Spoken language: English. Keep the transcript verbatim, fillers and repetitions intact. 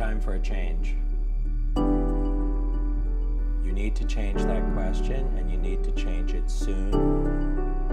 time for a change. You need to change that question, and you need to change it soon.